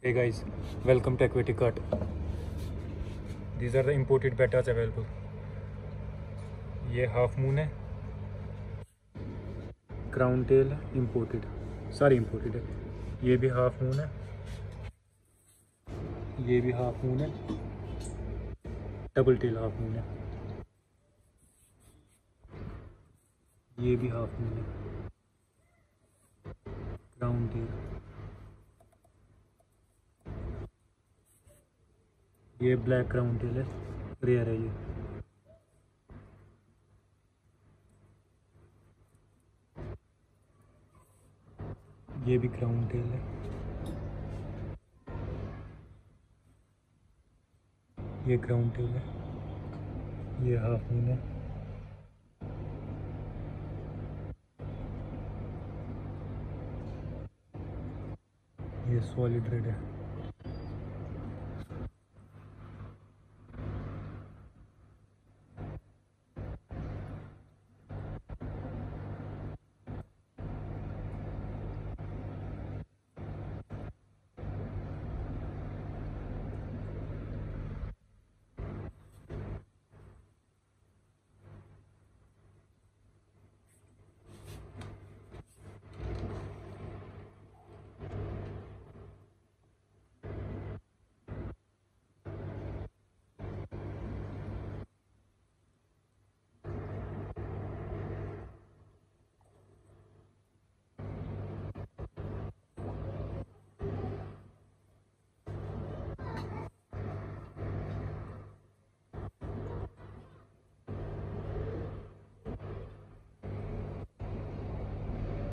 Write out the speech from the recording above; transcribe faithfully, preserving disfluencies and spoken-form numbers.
Hey guys, welcome to Aquatic Art. These are the imported bettas available. ये half moon है, crown tail है, imported, सारी imported है। ये भी हाफ मून है, ये भी हाफ मून है, डबल टेल हाफ मून है, ये भी हाफ मून है, क्राउन टेल, ये ब्लैक क्राउन टेल है, रेयर है ये। ये भी क्राउन टेल है, ये क्राउन टेल है, ये हाफ मून है, ये सॉलिड रेड है।